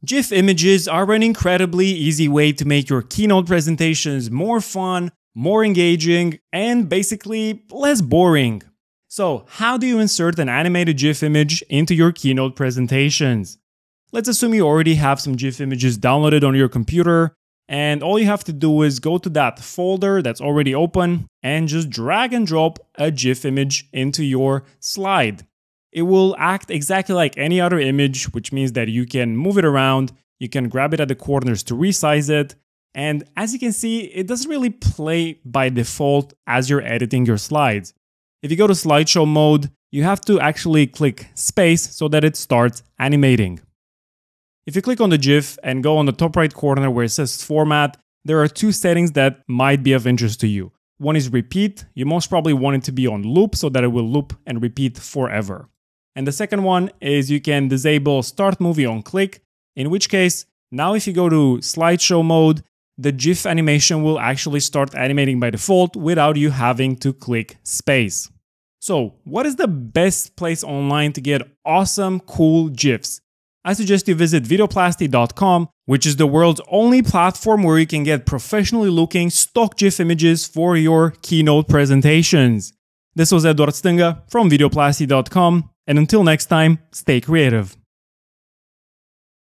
GIF images are an incredibly easy way to make your keynote presentations more fun, more engaging, and basically less boring. So, how do you insert an animated GIF image into your keynote presentations? Let's assume you already have some GIF images downloaded on your computer, and all you have to do is go to that folder that's already open and just drag and drop a GIF image into your slide. It will act exactly like any other image, which means that you can move it around, you can grab it at the corners to resize it, and as you can see, it doesn't really play by default as you're editing your slides. If you go to slideshow mode, you have to actually click space so that it starts animating. If you click on the GIF and go on the top right corner where it says format, there are two settings that might be of interest to you. One is repeat. You most probably want it to be on loop so that it will loop and repeat forever. And the second one is you can disable start movie on click, in which case, now if you go to slideshow mode, the GIF animation will actually start animating by default without you having to click space. So, what is the best place online to get awesome, cool GIFs? I suggest you visit VideoPlasty.com, which is the world's only platform where you can get professionally looking stock GIF images for your keynote presentations. This was Edward Stinga from VideoPlasty.com, and until next time, stay creative.